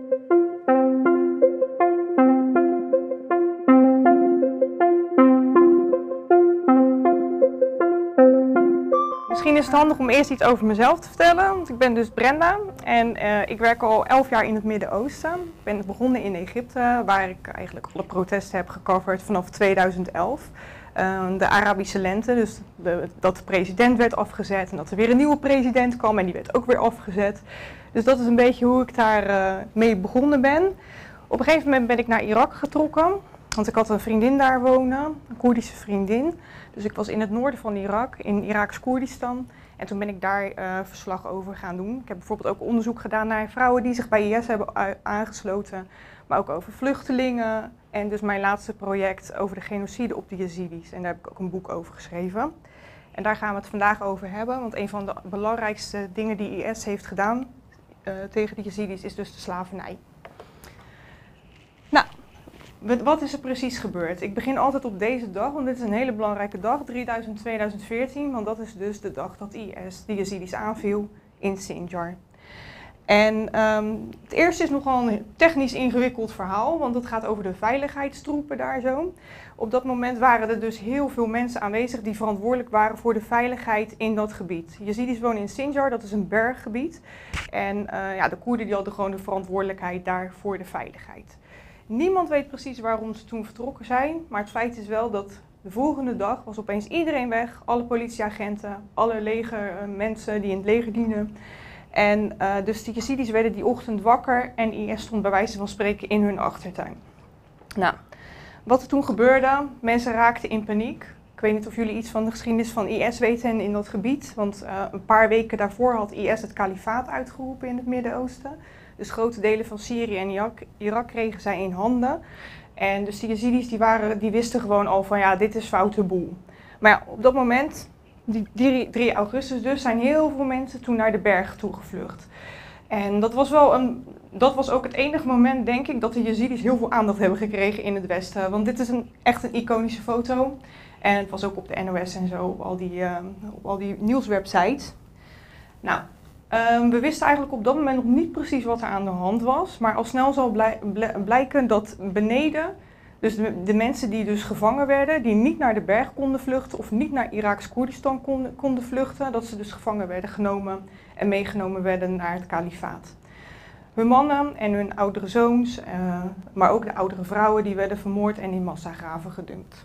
Misschien is het handig om eerst iets over mezelf te vertellen, want ik ben dus Brenda en ik werk al 11 jaar in het Midden-Oosten. Ik ben begonnen in Egypte, waar ik eigenlijk alle protesten heb gecoverd vanaf 2011. De Arabische lente, dus dat de president werd afgezet en dat er weer een nieuwe president kwam en die werd ook weer afgezet. Dus dat is een beetje hoe ik daar mee begonnen ben. Op een gegeven moment ben ik naar Irak getrokken, want ik had een vriendin daar wonen, een Koerdische vriendin. Dus ik was in het noorden van Irak, in Iraaks Koerdistan. En toen ben ik daar verslag over gaan doen. Ik heb bijvoorbeeld ook onderzoek gedaan naar vrouwen die zich bij IS hebben aangesloten. Maar ook over vluchtelingen. En dus mijn laatste project over de genocide op de Yazidis. En daar heb ik ook een boek over geschreven. En daar gaan we het vandaag over hebben. Want een van de belangrijkste dingen die IS heeft gedaan tegen de Yazidis is dus de slavernij. Nou. Wat is er precies gebeurd? Ik begin altijd op deze dag, want dit is een hele belangrijke dag, 2014, want dat is dus de dag dat IS de Yazidis aanviel in Sinjar. En het eerste is nogal een technisch ingewikkeld verhaal, want het gaat over de veiligheidstroepen daar zo. Op dat moment waren er dus heel veel mensen aanwezig die verantwoordelijk waren voor de veiligheid in dat gebied. Yazidis wonen in Sinjar, dat is een berggebied. En de Koerden die hadden gewoon de verantwoordelijkheid daar voor de veiligheid. Niemand weet precies waarom ze toen vertrokken zijn, maar het feit is wel dat de volgende dag was opeens iedereen weg. Alle politieagenten, alle legermensen die in het leger dienen. En dus de Yazidis werden die ochtend wakker en IS stond bij wijze van spreken in hun achtertuin. Nou, wat er toen gebeurde, mensen raakten in paniek. Ik weet niet of jullie iets van de geschiedenis van IS weten in dat gebied, want een paar weken daarvoor had IS het kalifaat uitgeroepen in het Midden-Oosten. Dus grote delen van Syrië en Irak kregen zij in handen. En dus die Yazidis die wisten gewoon al van ja, dit is foute boel. Maar ja, op dat moment, die 3 augustus dus, zijn heel veel mensen toen naar de berg toe gevlucht. En dat was ook het enige moment, denk ik, dat de Yazidis heel veel aandacht hebben gekregen in het Westen. Want dit is echt een iconische foto. En het was ook op de NOS en zo, op al die nieuwswebsites. Nou. We wisten eigenlijk op dat moment nog niet precies wat er aan de hand was, maar al snel zal blijken dat beneden, dus de mensen die dus gevangen werden, die niet naar de berg konden vluchten of niet naar Iraaks Koerdistan konden vluchten, dat ze dus gevangen werden genomen en meegenomen werden naar het kalifaat. Hun mannen en hun oudere zoons, maar ook de oudere vrouwen, die werden vermoord en in massagraven gedumpt.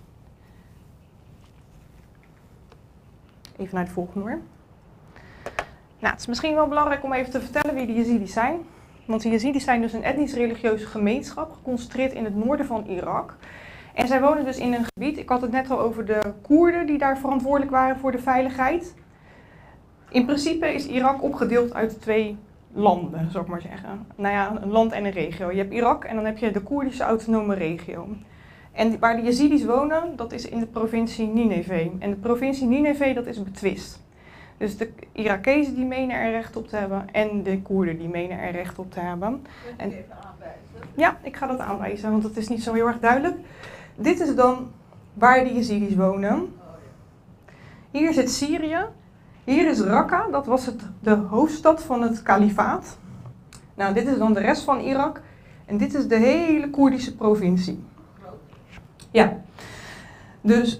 Even naar de volgende hoor. Nou, het is misschien wel belangrijk om even te vertellen wie de Yazidis zijn. Want de Yazidis zijn dus een etnisch-religieuze gemeenschap, geconcentreerd in het noorden van Irak. En zij wonen dus in een gebied, ik had het net al over de Koerden die daar verantwoordelijk waren voor de veiligheid. In principe is Irak opgedeeld uit 2 landen, zou ik maar zeggen. Nou ja, een land en een regio. Je hebt Irak en dan heb je de Koerdische autonome regio. En waar de Yazidis wonen, dat is in de provincie Nineveh. En de provincie Nineveh, dat is betwist. Dus de Irakezen die menen er recht op te hebben en de Koerden die menen er recht op te hebben. Kunt u even aanwijzen? Ja, ik ga dat aanwijzen, want het is niet zo heel erg duidelijk. Dit is dan waar de Yazidis wonen. Hier zit Syrië. Hier is Raqqa, dat was de hoofdstad van het kalifaat. Nou, dit is dan de rest van Irak. En dit is de hele Koerdische provincie. Ja. Dus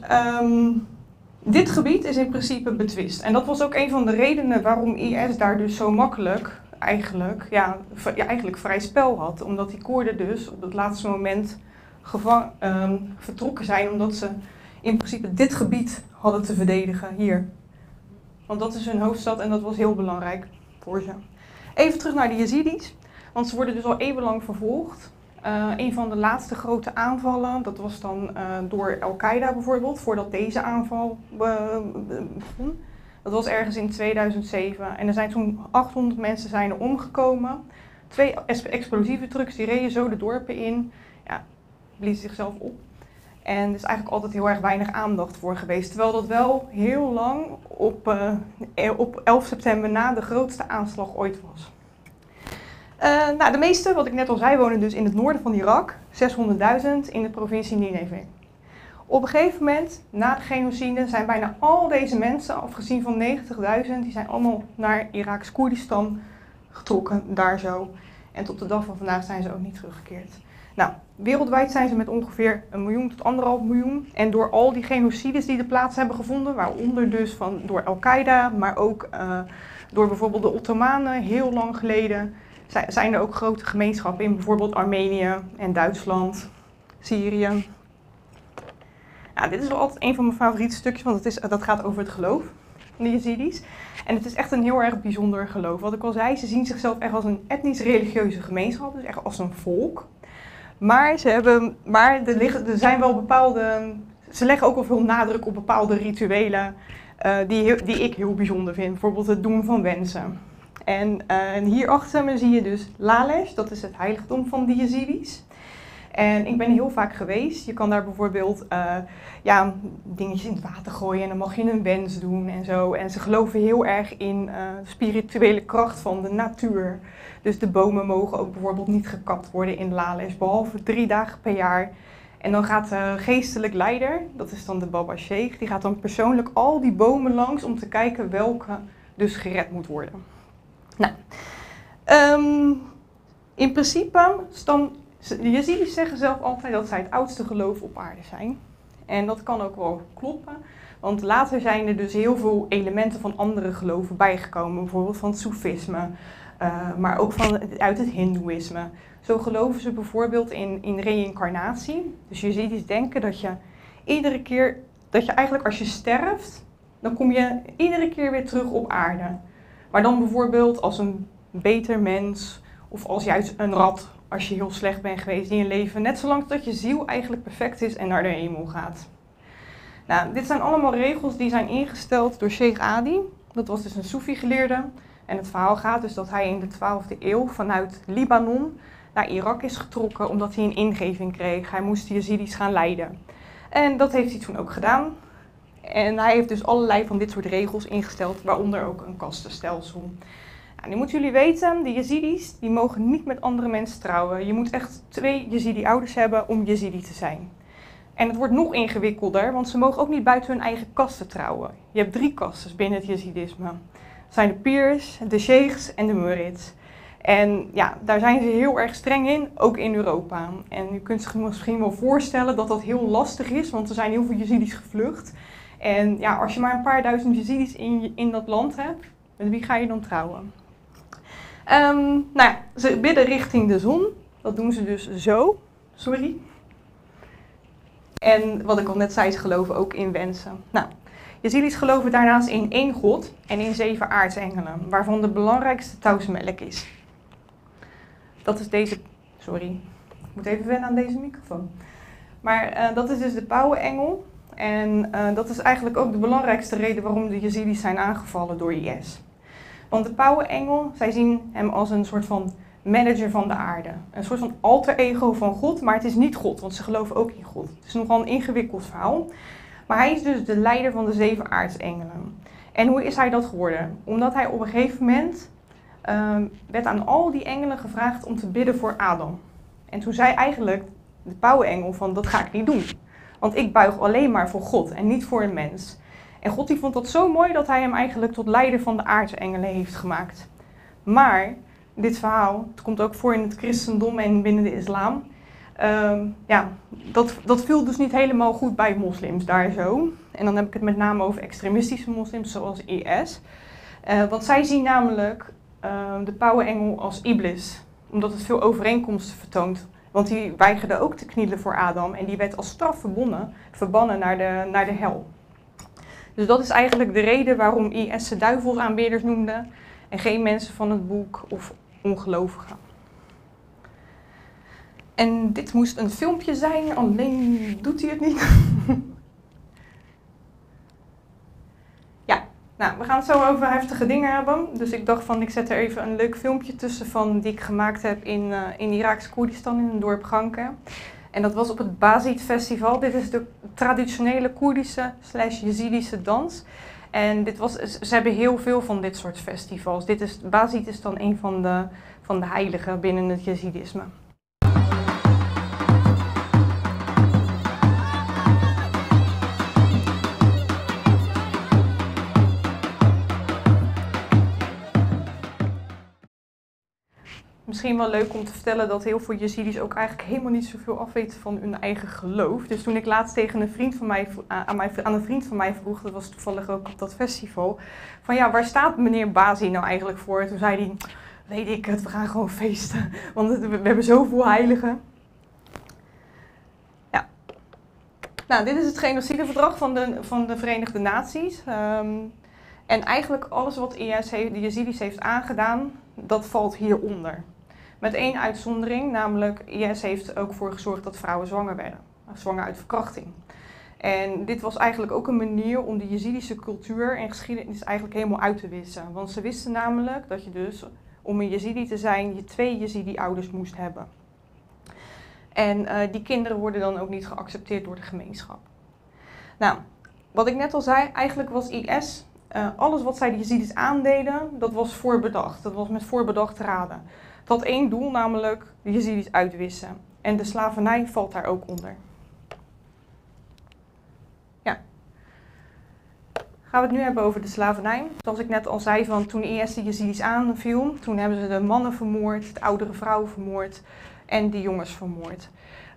dit gebied is in principe betwist. En dat was ook een van de redenen waarom IS daar dus zo makkelijk eigenlijk vrij spel had. Omdat die Koerden dus op het laatste moment vertrokken zijn. Omdat ze in principe dit gebied hadden te verdedigen hier. Want dat is hun hoofdstad en dat was heel belangrijk voor ze. Even terug naar de Yazidis. Want ze worden dus al eeuwenlang vervolgd. Een van de laatste grote aanvallen, dat was dan door Al-Qaeda bijvoorbeeld, voordat deze aanval begon. Dat was ergens in 2007 en er zijn toen 800 mensen zijn er omgekomen. 2 explosieve trucks die reden zo de dorpen in, bliezen zichzelf op. En er is eigenlijk altijd heel erg weinig aandacht voor geweest. Terwijl dat wel heel lang op 11 september na de grootste aanslag ooit was. De meeste, wat ik net al zei, wonen dus in het noorden van Irak, 600.000 in de provincie Nineveh. Op een gegeven moment, na de genocide, zijn bijna al deze mensen, afgezien van 90.000, die zijn allemaal naar Iraaks Koerdistan getrokken, daar zo. En tot de dag van vandaag zijn ze ook niet teruggekeerd. Nou, wereldwijd zijn ze met ongeveer 1 miljoen tot 1,5 miljoen. En door al die genocides die er plaats hebben gevonden, waaronder dus door Al-Qaeda, maar ook door bijvoorbeeld de Ottomanen heel lang geleden, zijn er ook grote gemeenschappen in bijvoorbeeld Armenië en Duitsland, Syrië. Nou, dit is wel altijd een van mijn favoriete stukjes, want dat gaat over het geloof van de Jezidis. En het is echt een heel erg bijzonder geloof. Wat ik al zei, ze zien zichzelf echt als een etnisch-religieuze gemeenschap, dus echt als een volk. Maar er zijn wel bepaalde, ze leggen ook wel veel nadruk op bepaalde rituelen die ik heel bijzonder vind. Bijvoorbeeld het doen van wensen. En hier achter me zie je dus Lalesh, dat is het heiligdom van de Jezidis. En ik ben heel vaak geweest. Je kan daar bijvoorbeeld dingetjes in het water gooien en dan mag je een wens doen en zo. En ze geloven heel erg in de spirituele kracht van de natuur. Dus de bomen mogen ook bijvoorbeeld niet gekapt worden in Lalesh, behalve 3 dagen per jaar. En dan gaat de geestelijk leider, dat is dan de Baba Sheikh, die gaat dan persoonlijk al die bomen langs om te kijken welke dus gered moet worden. Nou, in principe, de Jezidis zeggen zelf altijd dat zij het oudste geloof op aarde zijn. En dat kan ook wel kloppen, want later zijn er dus heel veel elementen van andere geloven bijgekomen. Bijvoorbeeld van het Soefisme, maar ook uit het Hindoeïsme. Zo geloven ze bijvoorbeeld in reïncarnatie. Dus Jezidis denken dat je iedere keer, dat je eigenlijk als je sterft, dan kom je iedere keer weer terug op aarde. Maar dan bijvoorbeeld als een beter mens of als juist een rat, als je heel slecht bent geweest in je leven, net zolang dat je ziel eigenlijk perfect is en naar de hemel gaat. Nou, dit zijn allemaal regels die zijn ingesteld door Sheikh Adi. Dat was dus een Soefi-geleerde. En het verhaal gaat dus dat hij in de 12e eeuw vanuit Libanon naar Irak is getrokken omdat hij een ingeving kreeg. Hij moest de Jezidis gaan leiden. En dat heeft hij toen ook gedaan. En hij heeft dus allerlei van dit soort regels ingesteld, waaronder ook een kastenstelsel. Nou, nu moeten jullie weten, de Jezidis die mogen niet met andere mensen trouwen. Je moet echt 2 Jezidi-ouders hebben om Jezidi te zijn. En het wordt nog ingewikkelder, want ze mogen ook niet buiten hun eigen kasten trouwen. Je hebt 3 kastes binnen het Jezidisme. Dat zijn de pirs, de sheikhs en de murids. En ja, daar zijn ze heel erg streng in, ook in Europa. En u kunt zich misschien wel voorstellen dat dat heel lastig is, want er zijn heel veel Jezidis gevlucht. En ja, als je maar een paar duizend Jezidis in dat land hebt, met wie ga je dan trouwen? Nou ja, ze bidden richting de zon. Dat doen ze dus zo. Sorry. En wat ik al net zei, ze geloven ook in wensen. Nou, Jezidis geloven daarnaast in 1 God en in 7 aartsengelen, waarvan de belangrijkste Taus Melek is. Dat is deze... Sorry, ik moet even wennen aan deze microfoon. Maar dat is dus de pauwenengel. En dat is eigenlijk ook de belangrijkste reden waarom de Jezidis zijn aangevallen door IS. Want de pauwenengel, zij zien hem als een soort van manager van de aarde. Een soort van alter ego van God, maar het is niet God, want ze geloven ook in God. Het is nogal een ingewikkeld verhaal. Maar hij is dus de leider van de 7 aartsengelen. En hoe is hij dat geworden? Omdat hij op een gegeven moment werd aan al die engelen gevraagd om te bidden voor Adam. En toen zei eigenlijk de pauwenengel van, dat ga ik niet doen. Want ik buig alleen maar voor God en niet voor een mens. En God die vond dat zo mooi dat hij hem eigenlijk tot leider van de aartsengelen heeft gemaakt. Maar dit verhaal, het komt ook voor in het christendom en binnen de islam. Dat viel dus niet helemaal goed bij moslims daar zo. En dan heb ik het met name over extremistische moslims zoals IS. Want zij zien namelijk de pauwenengel als Iblis. Omdat het veel overeenkomsten vertoont. Want die weigerde ook te knielen voor Adam en die werd als straf verbannen naar de hel. Dus dat is eigenlijk de reden waarom IS ze duivelsaanbidders noemde en geen mensen van het boek of ongelovigen. En dit moest een filmpje zijn, alleen doet hij het niet. Ja, nou, we gaan het zo over heftige dingen hebben. Dus ik dacht van, ik zet er even een leuk filmpje tussen van die ik gemaakt heb in Iraaks Koerdistan in een dorp Granke. En dat was op het Bazid Festival. Dit is de traditionele Koerdische / Jezidische dans. En ze hebben heel veel van dit soort festivals. Bazid is dan een van de heiligen binnen het Jezidisme. Misschien misschien wel leuk om te vertellen dat heel veel Jezidis ook eigenlijk helemaal niet zoveel afweten van hun eigen geloof. Dus toen ik laatst tegen een vriend van mij, aan een vriend van mij vroeg, dat was toevallig ook op dat festival, van ja, waar staat meneer Bazi nou eigenlijk voor? Toen zei hij, weet ik het, we gaan gewoon feesten, want we hebben zoveel heiligen. Ja. Nou, dit is het genocideverdrag van de Verenigde Naties. En eigenlijk alles wat IS de Jezidis heeft aangedaan, dat valt hieronder. Met één uitzondering, namelijk IS heeft ook voor gezorgd dat vrouwen zwanger werden. Zwanger uit verkrachting. En dit was eigenlijk ook een manier om de Jezidische cultuur en geschiedenis eigenlijk helemaal uit te wissen. Want ze wisten namelijk dat je dus, om een Jezidi te zijn, je 2 Jezidi-ouders moest hebben. En die kinderen worden dan ook niet geaccepteerd door de gemeenschap. Nou, wat ik net al zei, eigenlijk was IS... alles wat zij de Jezidis aandeden, dat was voorbedacht. Dat was met voorbedachte raden. Het had één doel, namelijk de Jezidis uitwissen. En de slavernij valt daar ook onder. Ja. Gaan we het nu hebben over de slavernij. Zoals ik net al zei, van toen IS de Jezidis aanviel, toen hebben ze de mannen vermoord, de oudere vrouwen vermoord en de jongens vermoord.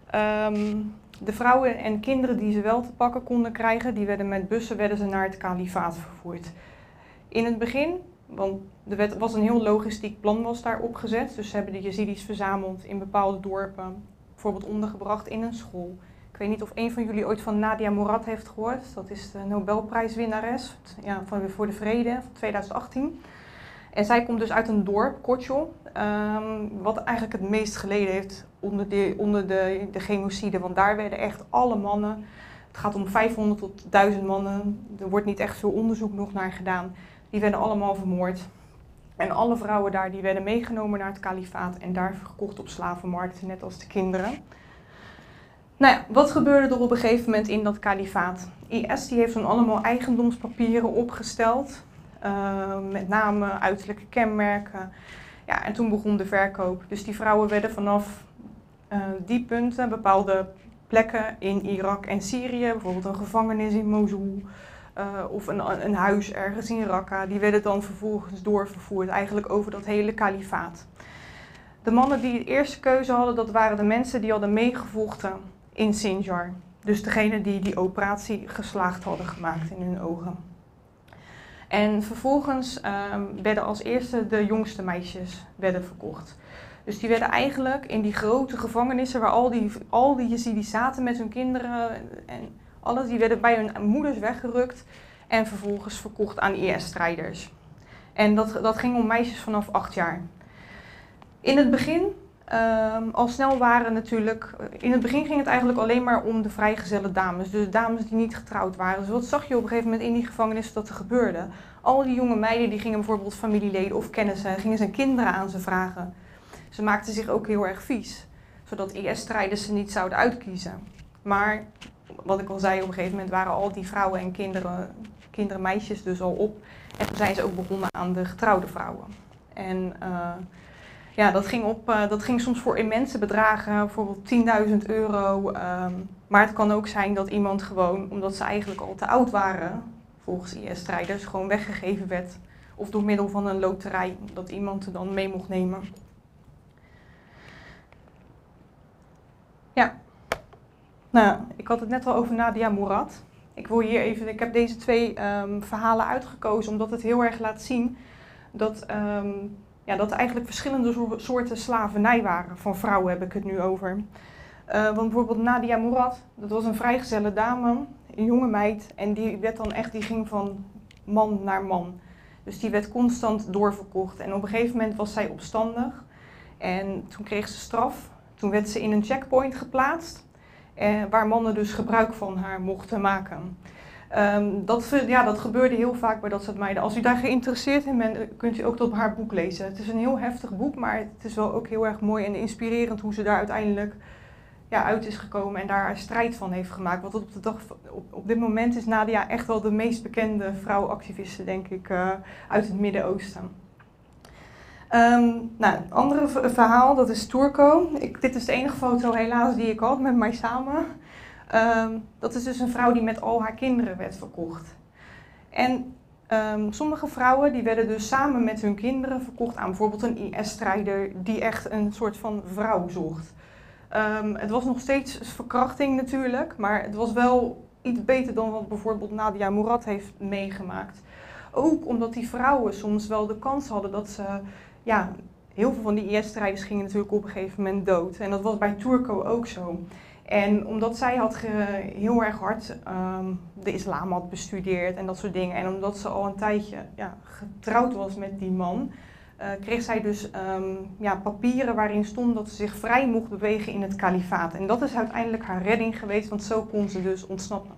De vrouwen en kinderen die ze wel te pakken konden krijgen, die werden met bussen naar het kalifaat vervoerd. In het begin, want er was een heel logistiek plan was daar opgezet, dus ze hebben de Jezidis verzameld in bepaalde dorpen, bijvoorbeeld ondergebracht in een school. Ik weet niet of een van jullie ooit van Nadia Murad heeft gehoord, dat is de Nobelprijswinnares voor de vrede van 2018. En zij komt dus uit een dorp, Kochel, wat eigenlijk het meest geleden heeft onder de genocide. Want daar werden echt alle mannen, het gaat om 500 tot 1000 mannen, er wordt niet echt veel onderzoek nog naar gedaan. Die werden allemaal vermoord. En alle vrouwen daar die werden meegenomen naar het kalifaat en daar verkocht op slavenmarkten, net als de kinderen. Nou ja, wat gebeurde er op een gegeven moment in dat kalifaat? IS die heeft dan allemaal eigendomspapieren opgesteld. Met name uiterlijke kenmerken. Ja, en toen begon de verkoop. Dus die vrouwen werden vanaf die punten, bepaalde plekken in Irak en Syrië, bijvoorbeeld een gevangenis in Mosul of een huis ergens in Raqqa, die werden dan vervolgens doorvervoerd, eigenlijk over dat hele kalifaat. De mannen die de eerste keuze hadden, dat waren de mensen die hadden meegevochten in Sinjar. Dus degene die die operatie geslaagd hadden gemaakt in hun ogen. En vervolgens werden als eerste de jongste meisjes verkocht. Dus die werden eigenlijk in die grote gevangenissen waar al die Jezidis zaten met hun kinderen en alles, die werden bij hun moeders weggerukt en vervolgens verkocht aan IS-strijders. En dat ging om meisjes vanaf 8 jaar. In het begin, al snel waren natuurlijk, in het begin ging het eigenlijk alleen maar om de vrijgezelle dames, dus dames die niet getrouwd waren. Dus wat zag je op een gegeven moment in die gevangenis dat er gebeurde? Al die jonge meiden die gingen bijvoorbeeld familieleden of kennissen, gingen zijn kinderen aan ze vragen. Ze maakten zich ook heel erg vies, zodat IS-strijders ze niet zouden uitkiezen. Maar, wat ik al zei, op een gegeven moment waren al die vrouwen en kinderen, meisjes dus al op. En toen zijn ze ook begonnen aan de getrouwde vrouwen. En ja, dat ging soms voor immense bedragen, bijvoorbeeld 10.000 euro. Maar het kan ook zijn dat iemand gewoon, omdat ze eigenlijk al te oud waren, volgens IS-strijders, gewoon weggegeven werd. Of door middel van een loterij, dat iemand er dan mee mocht nemen. Ja, nou, ik had het net al over Nadia Murad. Ik heb deze 2 verhalen uitgekozen omdat het heel erg laat zien dat dat er eigenlijk verschillende soorten slavernij waren. Van vrouwen heb ik het nu over. Want bijvoorbeeld Nadia Murad, dat was een vrijgezelle dame, een jonge meid. En die ging van man naar man. Dus die werd constant doorverkocht. En op een gegeven moment was zij opstandig. En toen kreeg ze straf. Toen werd ze in een checkpoint geplaatst. Waar mannen dus gebruik van haar mochten maken. Dat gebeurde heel vaak bij dat soort meiden. Als u daar geïnteresseerd in bent, kunt u ook op haar boek lezen. Het is een heel heftig boek, maar het is wel ook heel erg mooi en inspirerend hoe ze daar uiteindelijk uit is gekomen en daar haar strijd van heeft gemaakt. Want op dit moment is Nadia echt wel de meest bekende vrouwenactiviste, denk ik, uit het Midden-Oosten. Een andere verhaal, dat is Turco. Dit is de enige foto helaas die ik had met mij samen. Dat is dus een vrouw die met al haar kinderen werd verkocht. En Sommige vrouwen die werden dus samen met hun kinderen verkocht aan bijvoorbeeld een IS-strijder die echt een soort van vrouw zocht. Het was nog steeds verkrachting natuurlijk, maar het was wel iets beter dan wat bijvoorbeeld Nadia Murad heeft meegemaakt. Ook omdat die vrouwen soms wel de kans hadden dat ze, ja, heel veel van die IS-strijders gingen natuurlijk op een gegeven moment dood. En dat was bij Turco ook zo. En omdat zij heel erg hard de islam had bestudeerd en dat soort dingen. En omdat ze al een tijdje getrouwd was met die man, kreeg zij dus papieren waarin stond dat ze zich vrij mocht bewegen in het kalifaat. En dat is uiteindelijk haar redding geweest, want zo kon ze dus ontsnappen.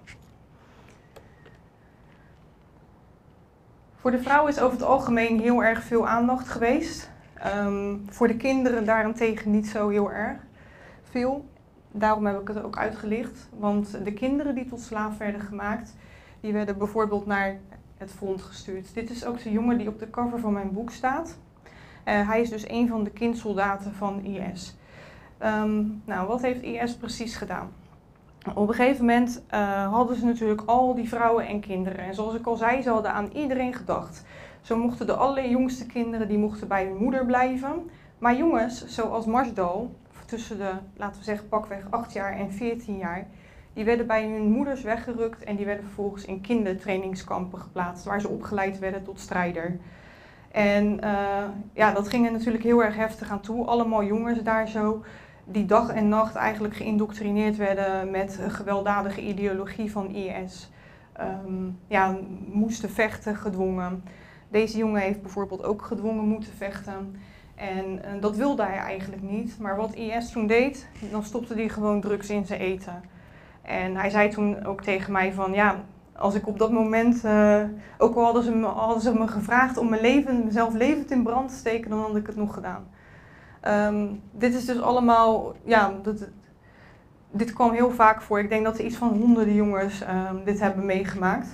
Voor de vrouw is over het algemeen heel erg veel aandacht geweest. Voor de kinderen daarentegen niet zo heel erg veel. Daarom heb ik het ook uitgelicht. Want de kinderen die tot slaaf werden gemaakt, die werden bijvoorbeeld naar het front gestuurd. Dit is ook de jongen die op de cover van mijn boek staat. Hij is dus een van de kindsoldaten van IS. Wat heeft IS precies gedaan? Op een gegeven moment hadden ze natuurlijk al die vrouwen en kinderen. En zoals ik al zei, ze hadden aan iedereen gedacht. Zo mochten de allerjongste kinderen die mochten bij hun moeder blijven. Maar jongens, zoals Marsdal, tussen de, laten we zeggen, pakweg 8 jaar en 14 jaar, die werden bij hun moeders weggerukt en die werden vervolgens in kindertrainingskampen geplaatst, waar ze opgeleid werden tot strijder. En dat ging er natuurlijk heel erg heftig aan toe. Allemaal jongens daar zo, die dag en nacht eigenlijk geïndoctrineerd werden met een gewelddadige ideologie van IS. Moesten vechten, gedwongen. Deze jongen heeft bijvoorbeeld ook gedwongen moeten vechten. En dat wilde hij eigenlijk niet. Maar wat IS toen deed, dan stopte hij gewoon drugs in zijn eten. En hij zei toen ook tegen mij van, ja, als ik op dat moment, ook al hadden ze me gevraagd om mezelf levend in brand te steken, dan had ik het nog gedaan. Dit is dus allemaal, dit kwam heel vaak voor. Ik denk dat er iets van honderden jongens dit hebben meegemaakt.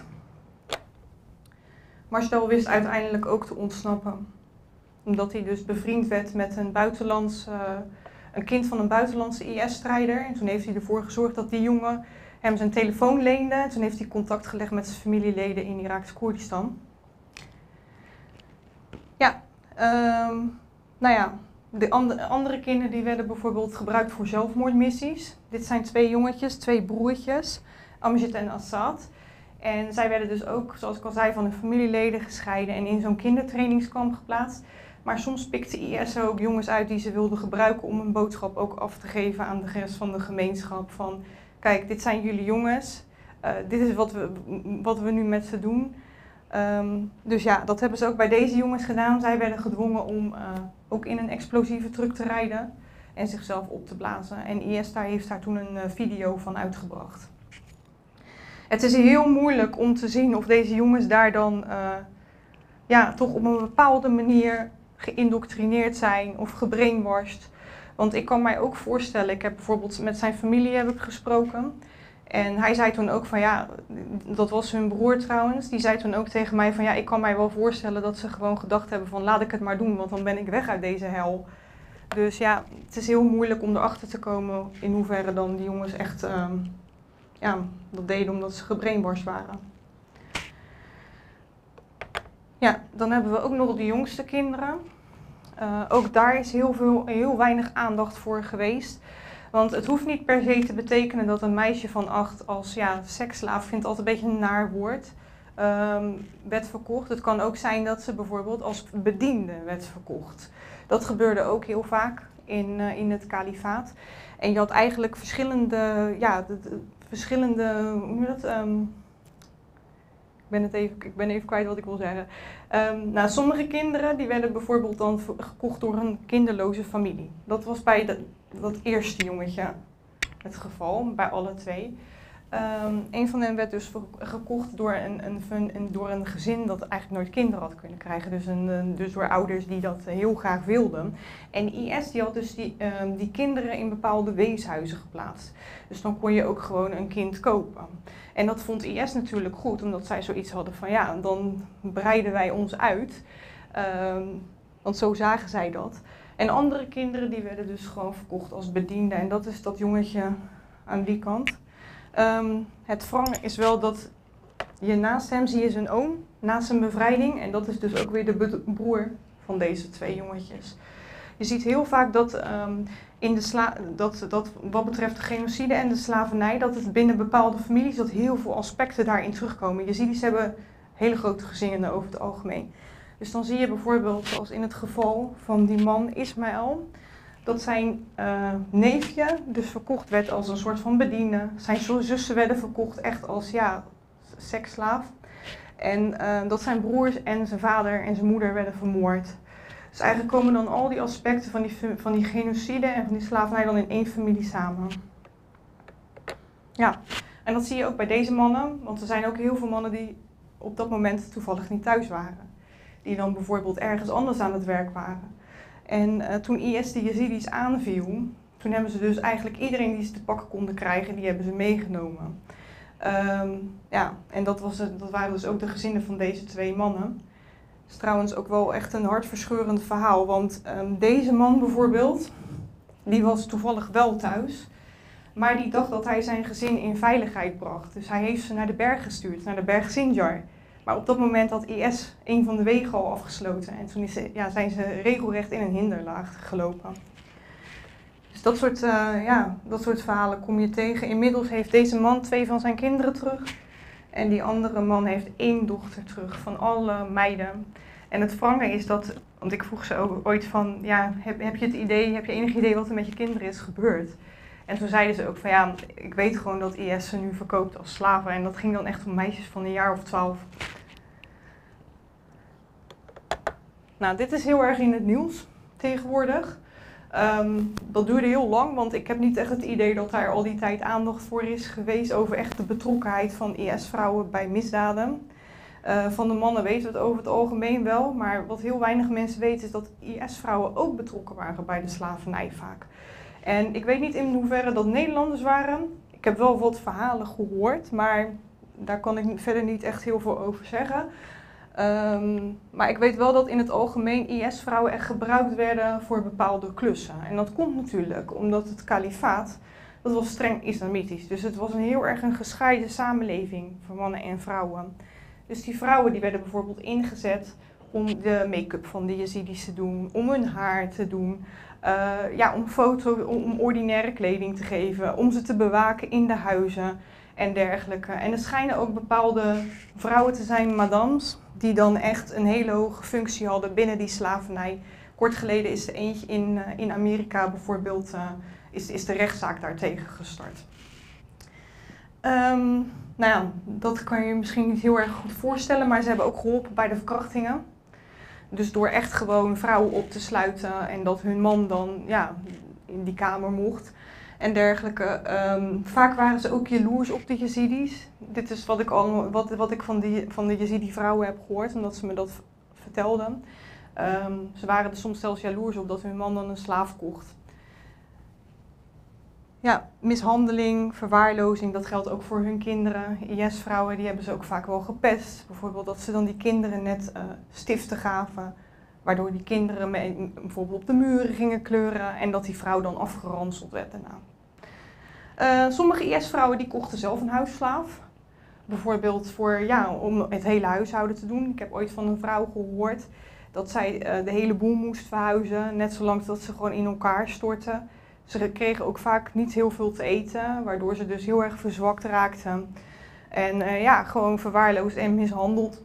Marsdal wist uiteindelijk ook te ontsnappen. Omdat hij dus bevriend werd met een kind van een buitenlandse IS-strijder. En toen heeft hij ervoor gezorgd dat die jongen hem zijn telefoon leende. En toen heeft hij contact gelegd met zijn familieleden in Iraaks Koerdistan. De andere kinderen die werden bijvoorbeeld gebruikt voor zelfmoordmissies. Dit zijn 2 jongetjes, 2 broertjes, Amjad en Assad. En zij werden dus ook, zoals ik al zei, van hun familieleden gescheiden en in zo'n kindertrainingskamp geplaatst. Maar soms pikte IS er ook jongens uit die ze wilden gebruiken om een boodschap ook af te geven aan de rest van de gemeenschap. Van, kijk, dit zijn jullie jongens, dit is wat we nu met ze doen. Dus ja, dat hebben ze ook bij deze jongens gedaan. Zij werden gedwongen om ook in een explosieve truck te rijden en zichzelf op te blazen. En IS heeft daar toen een video van uitgebracht. Het is heel moeilijk om te zien of deze jongens daar dan toch op een bepaalde manier geïndoctrineerd zijn of gebrainwashed. Want ik kan mij ook voorstellen, ik heb bijvoorbeeld met zijn familie gesproken. En hij zei toen ook van dat was hun broer trouwens, die zei toen ook tegen mij van ik kan mij wel voorstellen dat ze gewoon gedacht hebben van laat ik het maar doen, want dan ben ik weg uit deze hel. Dus ja, het is heel moeilijk om erachter te komen in hoeverre dan die jongens echt dat deden omdat ze gebrainwashed waren. Ja, dan hebben we ook nog de jongste kinderen. Ook daar is heel weinig aandacht voor geweest. Want het hoeft niet per se te betekenen dat een meisje van 8 als seksslaaf, vindt altijd een beetje een naar woord, werd verkocht. Het kan ook zijn dat ze bijvoorbeeld als bediende werd verkocht. Dat gebeurde ook heel vaak in het kalifaat. En je had eigenlijk verschillende, hoe noem je dat? Ik ben even kwijt wat ik wil zeggen. Sommige kinderen die werden bijvoorbeeld dan gekocht door een kinderloze familie. Dat was bij dat eerste jongetje het geval, bij alle 2. Een van hen werd dus gekocht door een gezin dat eigenlijk nooit kinderen had kunnen krijgen. Dus door ouders die dat heel graag wilden. En IS die had dus die kinderen in bepaalde weeshuizen geplaatst. Dus dan kon je ook gewoon een kind kopen. En dat vond IS natuurlijk goed, omdat zij zoiets hadden van dan breiden wij ons uit. Want zo zagen zij dat. En andere kinderen die werden dus gewoon verkocht als bedienden. En dat is dat jongetje aan die kant. Het wrange is wel dat je naast hem zie je zijn oom. na zijn bevrijding. En dat is dus ook weer de broer van deze 2 jongetjes. Je ziet heel vaak dat, wat betreft de genocide en de slavernij, dat het binnen bepaalde families dat heel veel aspecten daarin terugkomen. Jezidis hebben hele grote gezinnen over het algemeen. Dus dan zie je bijvoorbeeld, zoals in het geval van die man Ismaël, dat zijn neefje dus verkocht werd als een soort van bediende. Zijn zussen werden verkocht echt als seksslaaf. En dat zijn broers en zijn vader en zijn moeder werden vermoord. Dus eigenlijk komen dan al die aspecten van die genocide en van die slavernij dan in één familie samen. Ja, en dat zie je ook bij deze mannen, want er zijn ook heel veel mannen die op dat moment toevallig niet thuis waren. Die dan bijvoorbeeld ergens anders aan het werk waren. En toen IS de Jezidis aanviel, toen hebben ze dus eigenlijk iedereen die ze te pakken konden krijgen, die hebben ze meegenomen. En dat waren dus ook de gezinnen van deze 2 mannen. Het is trouwens ook wel echt een hartverscheurend verhaal, want deze man bijvoorbeeld, die was toevallig wel thuis, maar die dacht dat hij zijn gezin in veiligheid bracht. Dus hij heeft ze naar de berg gestuurd, naar de berg Sinjar. Maar op dat moment had IS een van de wegen al afgesloten en toen zijn ze regelrecht in een hinderlaag gelopen. Dus dat soort verhalen kom je tegen. Inmiddels heeft deze man 2 van zijn kinderen terug. En die andere man heeft 1 dochter terug van alle meiden. En het wrange is dat, want ik vroeg ze ook ooit van, heb je enig idee wat er met je kinderen is gebeurd? En toen zeiden ze ook van ik weet gewoon dat IS ze nu verkoopt als slaven. En dat ging dan echt om meisjes van een jaar of 12. Nou, dit is heel erg in het nieuws tegenwoordig. Dat duurde heel lang, want ik heb niet echt het idee dat daar al die tijd aandacht voor is geweest over echt de betrokkenheid van IS-vrouwen bij misdaden. Van de mannen weten we het over het algemeen wel, maar wat heel weinig mensen weten is dat IS-vrouwen ook betrokken waren bij de slavernij vaak. En ik weet niet in hoeverre dat Nederlanders waren. Ik heb wel wat verhalen gehoord, maar daar kan ik verder niet echt heel veel over zeggen. Maar ik weet wel dat in het algemeen IS-vrouwen echt gebruikt werden voor bepaalde klussen. En dat komt natuurlijk omdat het kalifaat, dat was streng islamitisch. Dus het was heel erg een gescheiden samenleving voor mannen en vrouwen. Dus die vrouwen die werden bijvoorbeeld ingezet om de make-up van de Jezidis te doen, om hun haar te doen, om ordinaire kleding te geven, om ze te bewaken in de huizen en dergelijke. En er schijnen ook bepaalde vrouwen te zijn, madames, die dan echt een hele hoge functie hadden binnen die slavernij. Kort geleden is er eentje in Amerika bijvoorbeeld, is de rechtszaak daartegen gestart. Dat kan je je misschien niet heel erg goed voorstellen, maar ze hebben ook geholpen bij de verkrachtingen. Dus door echt gewoon vrouwen op te sluiten en dat hun man dan in die kamer mocht en dergelijke. Vaak waren ze ook jaloers op de Jezidis. Dit is wat ik van de Jezidi vrouwen heb gehoord, omdat ze me dat vertelden. Ze waren er soms zelfs jaloers op dat hun man dan een slaaf kocht. Ja, mishandeling, verwaarlozing, dat geldt ook voor hun kinderen. IS-vrouwen, die hebben ze ook vaak wel gepest. Bijvoorbeeld dat ze dan die kinderen net stiften gaven, waardoor die kinderen bijvoorbeeld op de muren gingen kleuren en dat die vrouw dan afgeranseld werd daarna. Sommige IS-vrouwen die kochten zelf een huisslaaf. Bijvoorbeeld om het hele huishouden te doen. Ik heb ooit van een vrouw gehoord dat zij de hele boel moest verhuizen, net zolang dat ze gewoon in elkaar stortte. Ze kregen ook vaak niet heel veel te eten, waardoor ze dus heel erg verzwakt raakten. En gewoon verwaarloosd en mishandeld.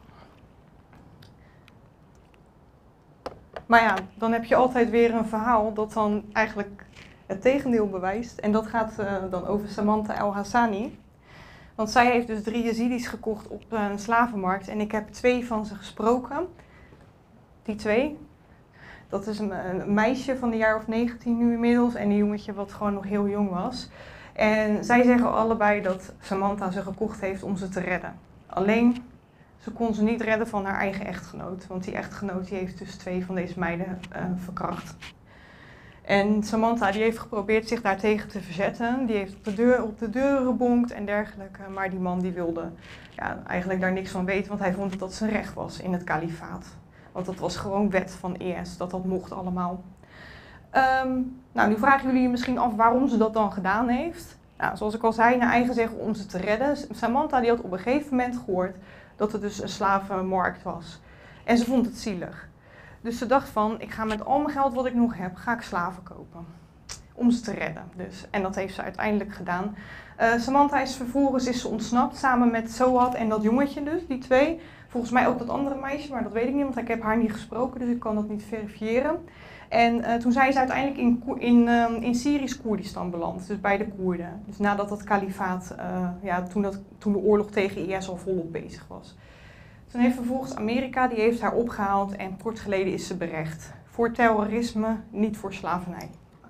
Maar dan heb je altijd weer een verhaal dat dan eigenlijk het tegendeel bewijst. En dat gaat dan over Samantha El-Hassani. Want zij heeft dus 3 Jezidis gekocht op een slavenmarkt. En ik heb 2 van ze gesproken. Die 2. Dat is een meisje van een jaar of 19 nu inmiddels en een jongetje wat gewoon nog heel jong was. En zij zeggen allebei dat Samantha ze gekocht heeft om ze te redden. Alleen, ze kon ze niet redden van haar eigen echtgenoot. Want die echtgenoot die heeft dus 2 van deze meiden verkracht. En Samantha die heeft geprobeerd zich daartegen te verzetten. Die heeft op de deur gebonkt en dergelijke. Maar die man die wilde eigenlijk daar niks van weten, want hij vond dat zijn recht was in het kalifaat. Want dat was gewoon wet van IS, dat mocht allemaal. Nu vragen jullie je misschien af waarom ze dat dan gedaan heeft. Nou, zoals ik al zei, naar eigen zeggen om ze te redden. Samantha die had op een gegeven moment gehoord dat het dus een slavenmarkt was. En ze vond het zielig. Dus ze dacht van, ik ga met al mijn geld wat ik nog heb, ga ik slaven kopen. Om ze te redden dus. En dat heeft ze uiteindelijk gedaan. Samantha is vervolgens ontsnapt samen met Zohad en dat jongetje dus, die twee. Volgens mij ook dat andere meisje, maar dat weet ik niet, want ik heb haar niet gesproken, dus ik kan dat niet verifiëren. En toen zijn ze uiteindelijk in Syrisch Koerdistan beland, dus bij de Koerden. Dus nadat het kalifaat, toen de oorlog tegen IS al volop bezig was. Toen heeft vervolgens Amerika, die heeft haar opgehaald en kort geleden is ze berecht. Voor terrorisme, niet voor slavernij.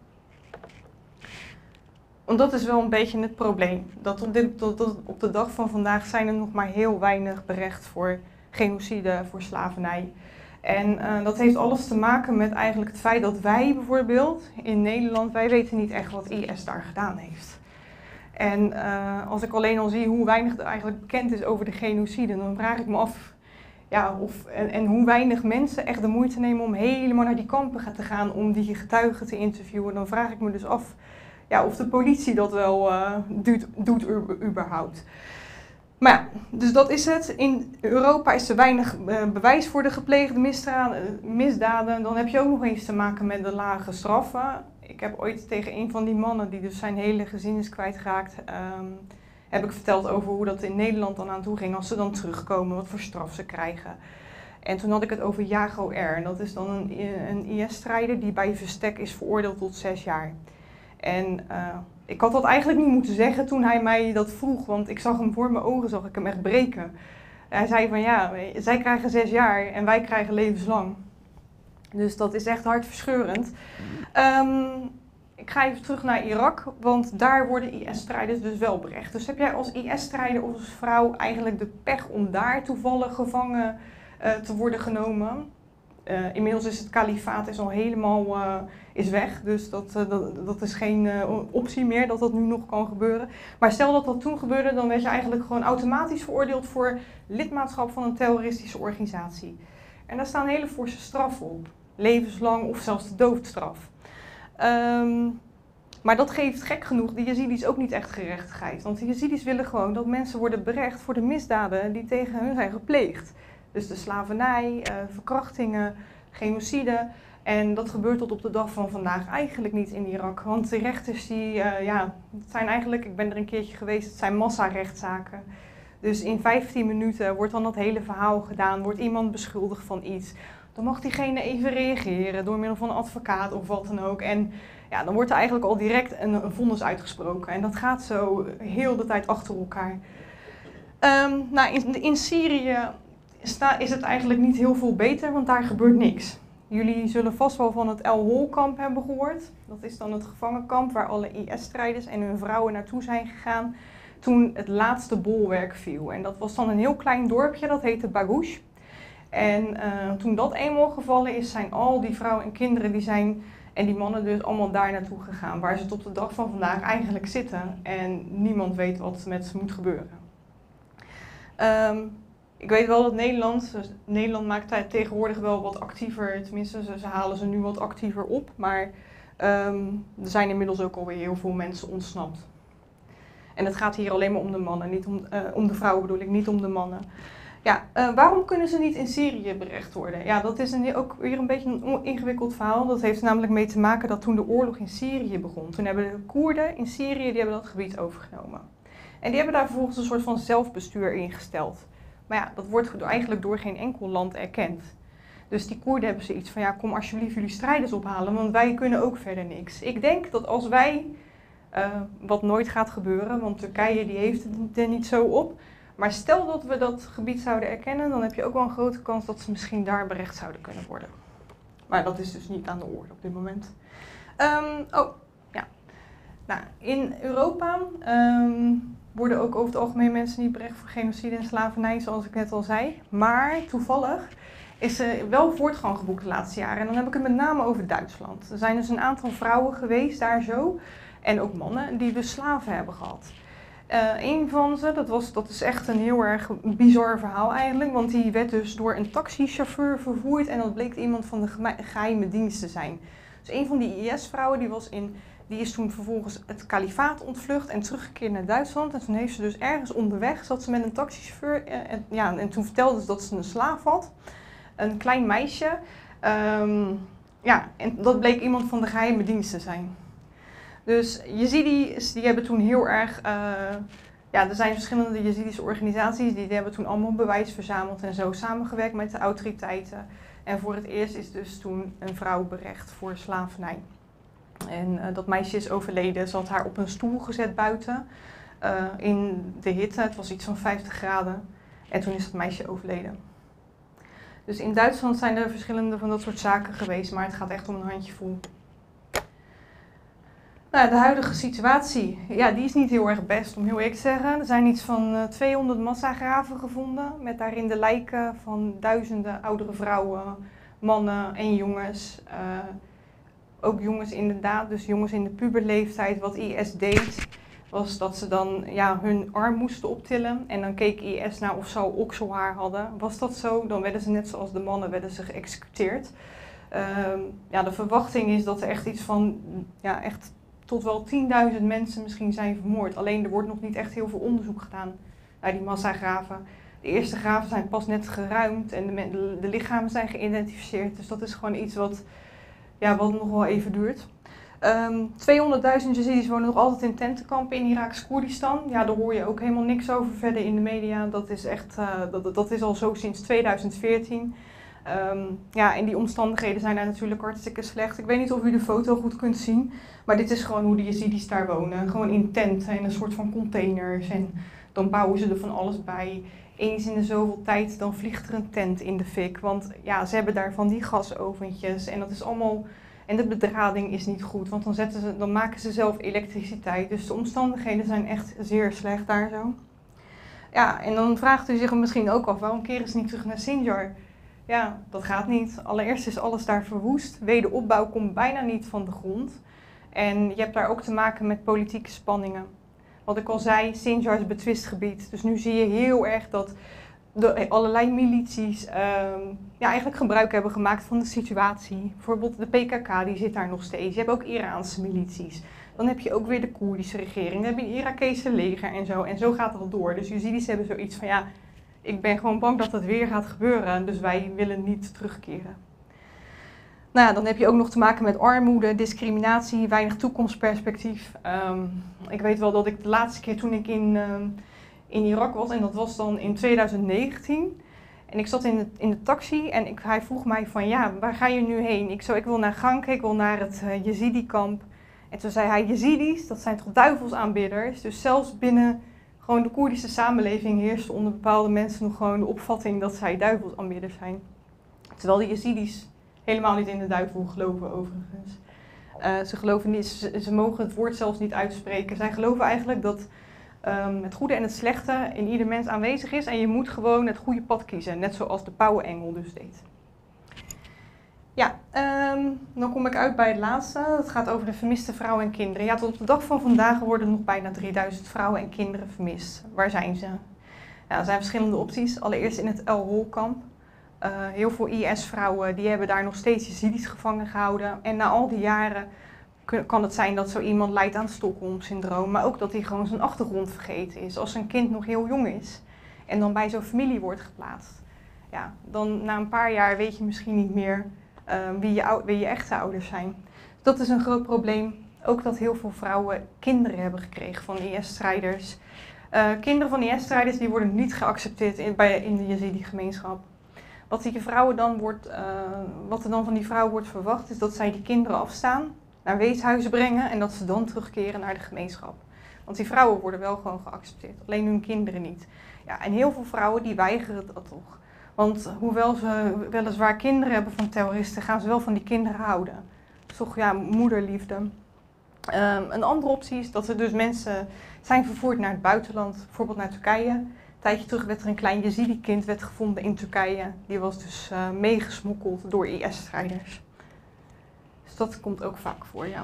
Want dat is wel een beetje het probleem. Dat op de dag van vandaag zijn er nog maar heel weinig berecht voor genocide, voor slavernij. En dat heeft alles te maken met eigenlijk het feit dat wij bijvoorbeeld in Nederland, wij weten niet echt wat IS daar gedaan heeft. En als ik alleen al zie hoe weinig er eigenlijk bekend is over de genocide, dan vraag ik me af, ja, en hoe weinig mensen echt de moeite nemen om helemaal naar die kampen te gaan om die getuigen te interviewen. Dan vraag ik me dus af, ja, of de politie dat wel doet überhaupt. Maar ja, dus dat is het. In Europa is er weinig bewijs voor de gepleegde misdaden. Dan heb je ook nog eens te maken met de lage straffen. Ik heb ooit tegen een van die mannen, die dus zijn hele gezin is kwijtgeraakt, heb ik verteld over hoe dat in Nederland dan aan toe ging als ze dan terugkomen, wat voor straf ze krijgen. En toen had ik het over Jago R. En dat is dan een IS-strijder die bij Verstek is veroordeeld tot 6 jaar. En ik had dat eigenlijk niet moeten zeggen toen hij mij dat vroeg, want ik zag hem voor mijn ogen, zag ik hem echt breken. Hij zei van ja, zij krijgen 6 jaar en wij krijgen levenslang. Dus dat is echt hartverscheurend. Ik ga even terug naar Irak, want daar worden IS-strijders dus wel berecht. Dus heb jij als IS-strijder of als vrouw eigenlijk de pech om daar toevallig gevangen te worden genomen? Inmiddels is het kalifaat al helemaal is weg, dus dat is geen optie meer dat dat nu nog kan gebeuren. Maar stel dat dat toen gebeurde, dan werd je eigenlijk gewoon automatisch veroordeeld voor lidmaatschap van een terroristische organisatie. En daar staan hele forse straffen op, levenslang of zelfs de doodstraf. Maar dat geeft gek genoeg de Yazidis ook niet echt gerechtigheid. Want de Yazidis willen gewoon dat mensen worden berecht voor de misdaden die tegen hun zijn gepleegd. Dus de slavernij, verkrachtingen, genocide. En dat gebeurt tot op de dag van vandaag eigenlijk niet in Irak. Want de rechters het zijn eigenlijk, ik ben er een keertje geweest, het zijn massarechtszaken. Dus in 15 minuten wordt dan dat hele verhaal gedaan, wordt iemand beschuldigd van iets. Dan mag diegene even reageren door middel van een advocaat of wat dan ook. En ja, dan wordt er eigenlijk al direct een vonnis uitgesproken. En dat gaat zo heel de tijd achter elkaar. In Syrië is het eigenlijk niet heel veel beter, want daar gebeurt niks. Jullie zullen vast wel van het El Hol-kamp hebben gehoord. Dat is dan het gevangenkamp waar alle IS-strijders en hun vrouwen naartoe zijn gegaan toen het laatste bolwerk viel. En dat was dan een heel klein dorpje, dat heette Baghouz. En toen dat eenmaal gevallen is, zijn al die vrouwen en kinderen en die mannen dus allemaal daar naartoe gegaan. Waar ze tot de dag van vandaag eigenlijk zitten en niemand weet wat met ze moet gebeuren. Ik weet wel dat Nederland maakt tegenwoordig wel wat actiever, tenminste ze halen ze nu wat actiever op. Maar er zijn inmiddels ook alweer heel veel mensen ontsnapt. En het gaat hier alleen maar om de mannen, niet om de vrouwen bedoel ik, niet om de mannen. Ja, waarom kunnen ze niet in Syrië berecht worden? Ja, dat is ook weer een beetje een ingewikkeld verhaal. Dat heeft er namelijk mee te maken dat toen de oorlog in Syrië begon, toen hebben de Koerden in Syrië dat gebied overgenomen. En die hebben daar vervolgens een soort van zelfbestuur ingesteld. Maar ja, dat wordt eigenlijk door geen enkel land erkend. Dus die Koerden hebben zoiets van, ja, kom alsjeblieft jullie strijders ophalen, want wij kunnen ook verder niks. Ik denk dat als wij, wat nooit gaat gebeuren, want Turkije die heeft het er niet zo op. Maar stel dat we dat gebied zouden erkennen, dan heb je ook wel een grote kans dat ze misschien daar berecht zouden kunnen worden. Maar dat is dus niet aan de orde op dit moment. In Europa worden ook over het algemeen mensen niet berecht voor genocide en slavernij, zoals ik net al zei. Maar toevallig is er wel voortgang geboekt de laatste jaren. En dan heb ik het met name over Duitsland. Er zijn dus een aantal vrouwen geweest daar zo, en ook mannen, die dus slaven hebben gehad. Een van ze, dat is echt een heel erg bizar verhaal eigenlijk, want die werd dus door een taxichauffeur vervoerd en dat bleek iemand van de geheime dienst te zijn. Dus een van die IS-vrouwen die was in Die is toen vervolgens het kalifaat ontvlucht en teruggekeerd naar Duitsland. En toen heeft ze dus ergens onderweg, zat ze met een taxichauffeur. En toen vertelde ze dat ze een slaaf had. Een klein meisje. En dat bleek iemand van de geheime dienst te zijn. Dus Jezidis, die hebben toen heel erg... er zijn verschillende Jezidische organisaties, die hebben toen allemaal bewijs verzameld en zo samengewerkt met de autoriteiten. En voor het eerst is dus toen een vrouw berecht voor slavernij. En dat meisje is overleden. Ze had haar op een stoel gezet buiten in de hitte. Het was iets van 50 graden. En toen is dat meisje overleden. Dus in Duitsland zijn er verschillende van dat soort zaken geweest, maar het gaat echt om een handjevol. Nou, de huidige situatie, ja, die is niet heel erg best, om heel eerlijk te zeggen. Er zijn iets van 200 massagraven gevonden, met daarin de lijken van duizenden oudere vrouwen, mannen en jongens. Ook jongens inderdaad, dus jongens in de puberleeftijd. Wat IS deed, was dat ze dan hun arm moesten optillen. En dan keek IS naar of ze al okselhaar hadden. Was dat zo, dan werden ze net zoals de mannen werden ze geëxecuteerd. De verwachting is dat er echt iets van, echt tot wel 10.000 mensen misschien zijn vermoord. Alleen er wordt nog niet echt heel veel onderzoek gedaan naar die massagraven. De eerste graven zijn pas net geruimd en de lichamen zijn geïdentificeerd. Dus dat is gewoon iets wat nog wel even duurt. 200.000 Jezidis wonen nog altijd in tentenkampen in Iraaks Koerdistan. Ja, daar hoor je ook helemaal niks over verder in de media. Dat is echt, dat is al zo sinds 2014. En die omstandigheden zijn daar natuurlijk hartstikke slecht. Ik weet niet of u de foto goed kunt zien, maar dit is gewoon hoe de Jezidis daar wonen. Gewoon in tenten, in een soort van containers. En dan bouwen ze er van alles bij. Eens in de zoveel tijd, dan vliegt er een tent in de fik. Want ze hebben daar van die gasoventjes en dat is allemaal... En de bedrading is niet goed, want dan maken ze zelf elektriciteit. Dus de omstandigheden zijn echt zeer slecht daar zo. Ja, en dan vraagt u zich misschien ook af, waarom keren ze niet terug naar Sinjar? Ja, dat gaat niet. Allereerst is alles daar verwoest. Wederopbouw komt bijna niet van de grond. En je hebt daar ook te maken met politieke spanningen. Wat ik al zei, Sinjar is betwist gebied. Dus nu zie je heel erg dat allerlei milities eigenlijk gebruik hebben gemaakt van de situatie. Bijvoorbeeld de PKK, die zit daar nog steeds. Je hebt ook Iraanse milities. Dan heb je ook weer de Koerdische regering. Dan heb je een Irakese leger en zo. En zo gaat het al door. Dus Jezidis hebben zoiets van, ik ben gewoon bang dat het weer gaat gebeuren. Dus wij willen niet terugkeren. Nou ja, dan heb je ook nog te maken met armoede, discriminatie, weinig toekomstperspectief. Ik weet wel dat ik de laatste keer toen ik in Irak was, en dat was dan in 2019. En ik zat in de taxi en hij vroeg mij van, waar ga je nu heen? Ik wil naar Ganke, ik wil naar het Jezidi-kamp. En toen zei hij, Jezidis, dat zijn toch duivelsaanbidders? Dus zelfs binnen gewoon de Koerdische samenleving heerste onder bepaalde mensen nog gewoon de opvatting dat zij duivelsaanbidders zijn. Terwijl de Jezidis helemaal niet in de duivel geloven overigens. Ze geloven niet, ze mogen het woord zelfs niet uitspreken. Zij geloven eigenlijk dat het goede en het slechte in ieder mens aanwezig is en je moet gewoon het goede pad kiezen, net zoals de pauwenengel dus deed. Ja, dan kom ik uit bij het laatste. Het gaat over de vermiste vrouwen en kinderen. Ja, tot op de dag van vandaag worden er nog bijna 3000 vrouwen en kinderen vermist. Waar zijn ze? Ja, er zijn verschillende opties. Allereerst in het El Hol-kamp. Heel veel IS-vrouwen die hebben daar nog steeds Jezidis gevangen gehouden. En na al die jaren kan het zijn dat zo iemand lijdt aan Stockholm-syndroom, maar ook dat hij gewoon zijn achtergrond vergeten is. Als een kind nog heel jong is en dan bij zo'n familie wordt geplaatst. Ja, dan na een paar jaar weet je misschien niet meer wie je echte ouders zijn. Dat is een groot probleem. Ook dat heel veel vrouwen kinderen hebben gekregen van IS-strijders. Kinderen van IS-strijders die worden niet geaccepteerd in de Jezidi-gemeenschap. Wat er dan van die vrouwen wordt verwacht is dat zij die kinderen afstaan, naar weeshuizen brengen en dat ze dan terugkeren naar de gemeenschap. Want die vrouwen worden wel gewoon geaccepteerd, alleen hun kinderen niet. Ja, en heel veel vrouwen die weigeren dat toch. Want hoewel ze weliswaar kinderen hebben van terroristen, gaan ze wel van die kinderen houden. Dat is toch moederliefde. Een andere optie is dat er dus mensen zijn vervoerd naar het buitenland, bijvoorbeeld naar Turkije. Een tijdje terug werd er een klein Jezidi-kind gevonden in Turkije. Die was dus meegesmokkeld door IS-strijders. Dus dat komt ook vaak voor, ja.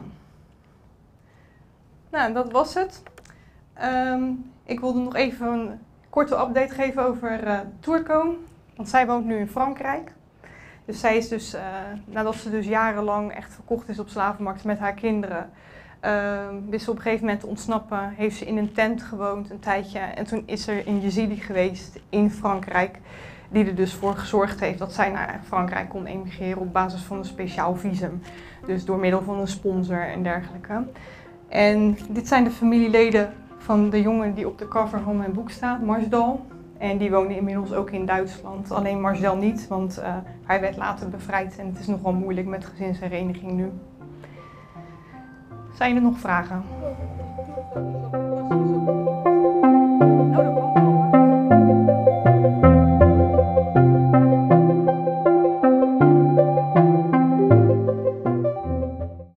Nou, dat was het. Ik wilde nog even een korte update geven over Turco. Want zij woont nu in Frankrijk. Dus zij is dus, nadat ze dus jarenlang echt verkocht is op slavenmarkt met haar kinderen, Wist ze op een gegeven moment te ontsnappen, heeft ze in een tent gewoond een tijdje. En toen is er een Yazidi geweest in Frankrijk, die er dus voor gezorgd heeft dat zij naar Frankrijk kon emigreren op basis van een speciaal visum. Dus door middel van een sponsor en dergelijke. En dit zijn de familieleden van de jongen die op de cover van mijn boek staat, Marsdal. En die woonde inmiddels ook in Duitsland. Alleen Marcel niet, want hij werd later bevrijd en het is nogal moeilijk met gezinshereniging nu. Zijn er nog vragen?